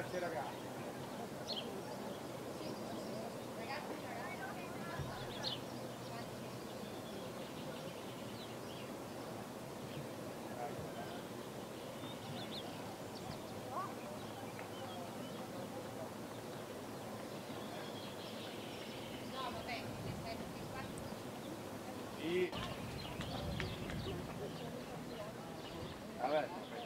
Grazie ragazzi. Sì. Vabbè.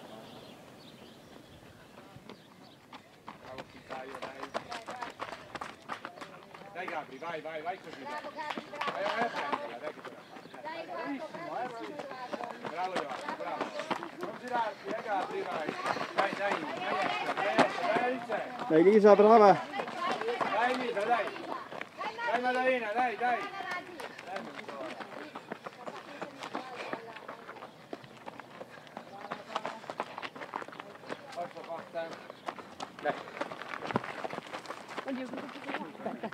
Bravo Chicaio, dai. Dai Gabri, vai così. Bravo Gabri, bravo. Vai a prenderla, dai che te la fai. Dai, bravissimo, Bravo Giovanni, bravo. Non girarti, Gabri, vai. Dai, Dai Lisa, brava. Dai Lisa, dai. Dai Maddalena, dai. Forza. Dai. Oddio, aspetta.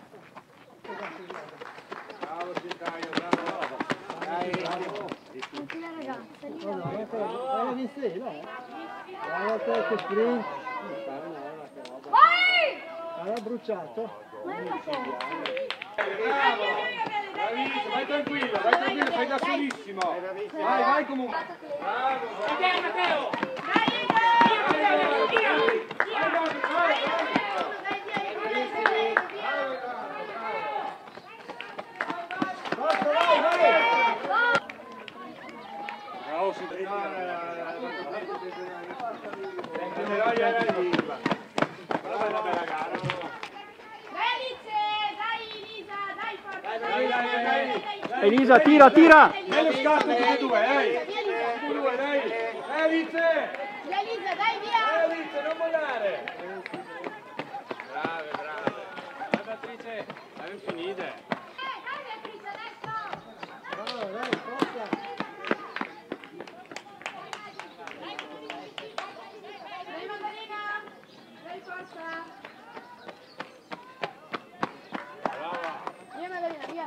Bravo Gicaio, bravo. Dai. Anche la ragazza, lì. Guarda di sera, guarda che sprint. Vai! Aveva bruciato. Guarda un po'. Bravo. Bravissimo, vai tranquillo, sei da solissimo. Vai comunque. Bravo. Dai Matteo! Bravo, si brava una bella gara. Elisa, tira! Bello scatto tutti e due, dai! Elise! Elisa, dai, via! Elise, non mollare! Brave! Vai Beatrice, hai finite! Dai, Beatrice, adesso! Brava, dai, forza! Dai, Maddalena! Dai, forza! Brava! Via, Maddalena, via!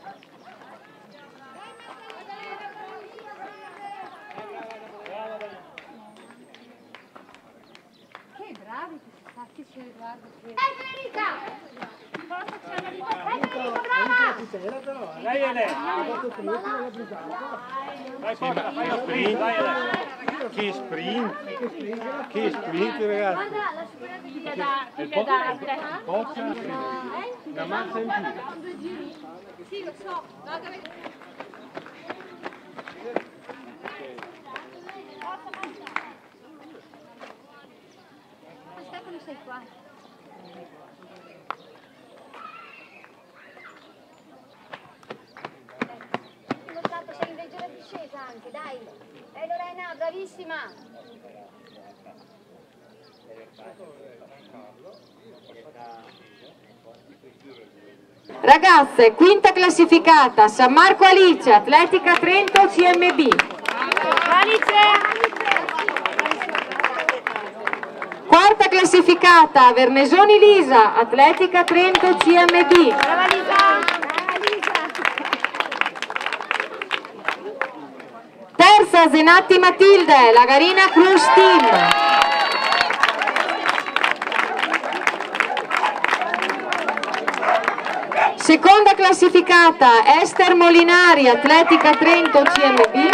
Che bravi questi sacchi, c'è guarda che... Dai, Federica! Forza, c'è una riposta! Dai, Federica, brava! Dai Ele! Vai forza, fai lo sprint, dai Ele! Che sprint, ragazzi! Guarda, la superata Figlia d'arte. Boccia, una mazza in più. Sì, lo so. Guarda, vedi. Aspetta, non sei qua. Hai dimostrato sei in leggera discesa anche, dai. Lorena, bravissima. Ragazze, quinta classificata, San Marco Alice, Atletica Trento CMB. Quarta classificata, Vernesoni Lisa, Atletica Trento CMB. Terza, Zenatti Matilde, Lagarina Cruz Team. Seconda classificata, Ester Molinari, Atletica Trento CMB.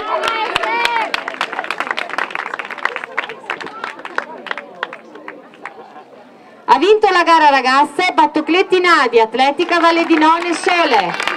Ha vinto la gara ragazze Battocletti Nadia, Atletica Valle di None Sole.